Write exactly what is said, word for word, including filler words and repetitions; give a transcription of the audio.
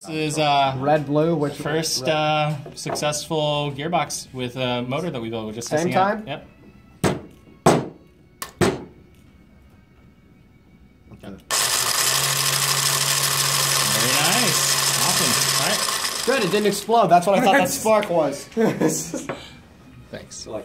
This is uh, red, blue, which first uh, successful gearbox with a motor that we built. We're just Same time? Out. Yep. Okay. Very nice. Awesome. All right. Good, it didn't explode. That's what I thought that spark was. Thanks.